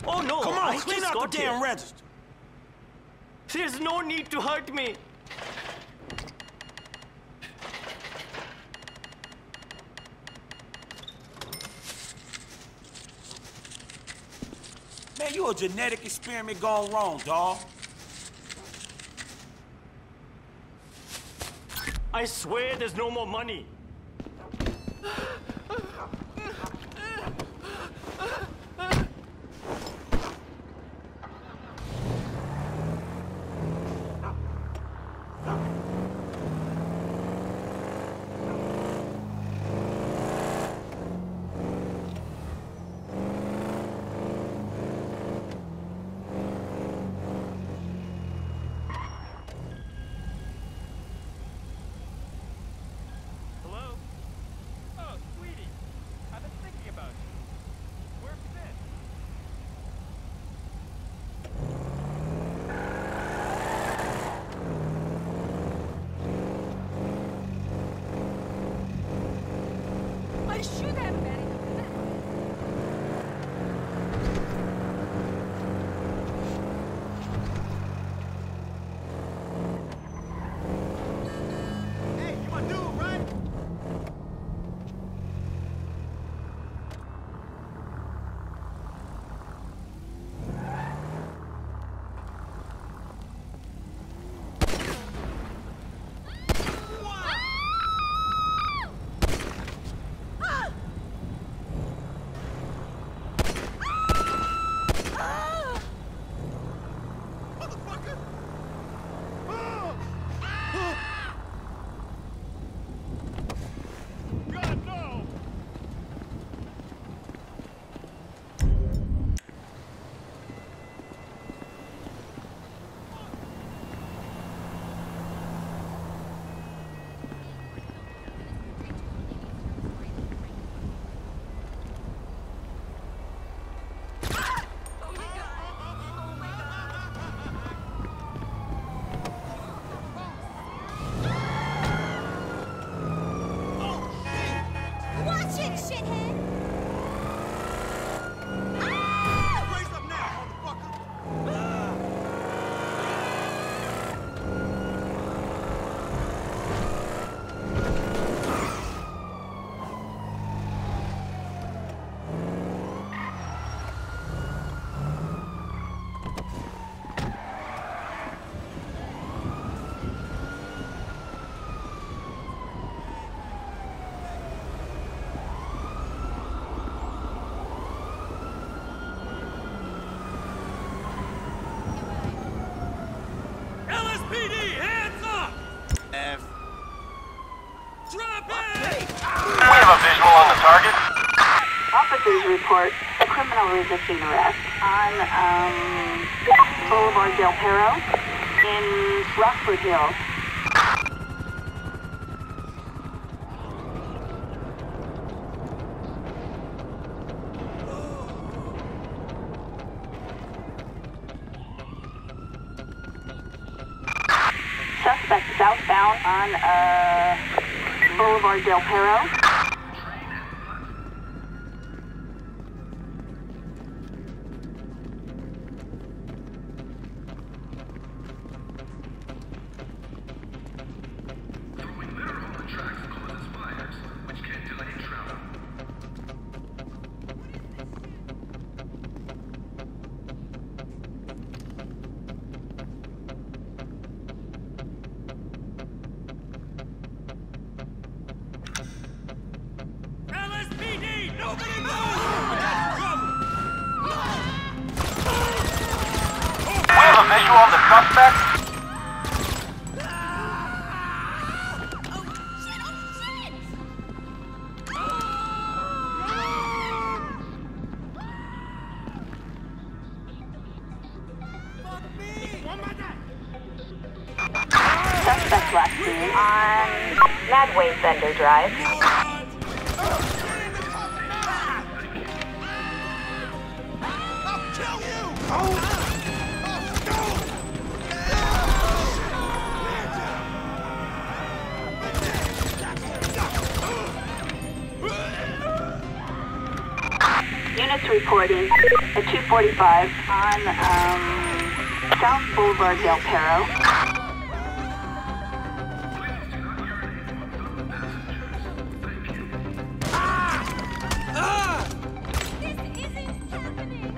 Oh no! Come on, I clean just out got the damn here. register. There's no need to hurt me. Man, you a genetic experiment gone wrong, dawg. I swear there's no more money. Hello? Oh, sweetie. I've been thinking about you. Where have you been? I should have been. Hey, you my dude, right? God, no! Watch it, shithead! Raise up now, motherfucker. LSPD, hands up! F. Drop it! We have a visual on the target. Officers report a criminal resisting arrest on Boulevard Del Perro in Rockford Hills. Suspect southbound on Boulevard Del Perro. LSPD, nobody move! We got trouble! We have a visual on the suspect. Suspect last seen on Madway Bender Drive. I'll kill you! Units reporting at 2:45 on South Boulevard Del Perro. This isn't happening!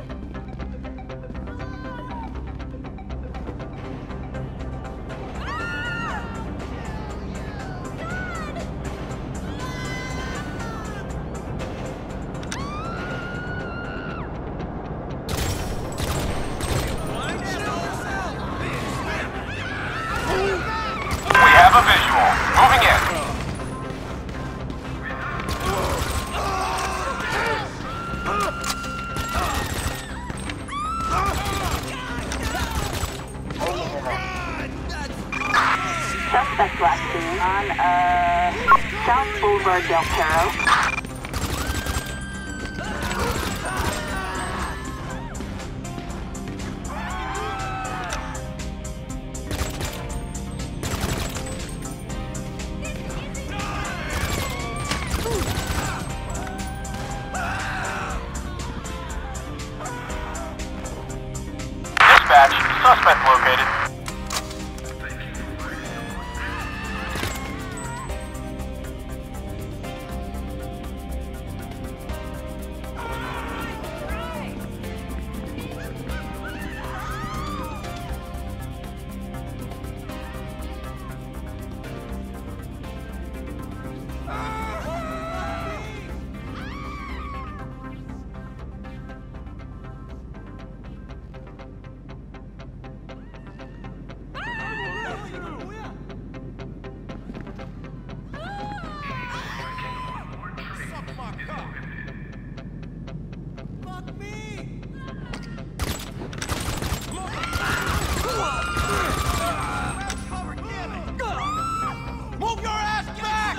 We have a visual. Moving in. Suspect last seen on South Boulevard Del Perro. Dispatch, suspect located. Move your ass back!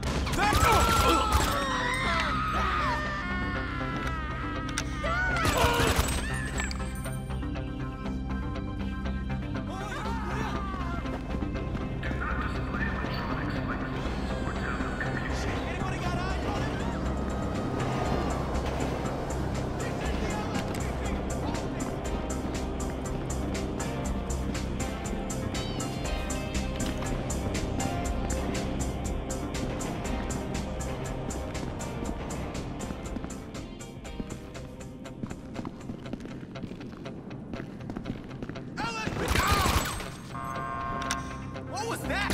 What was that?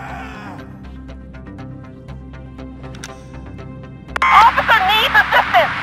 Officer needs assistance!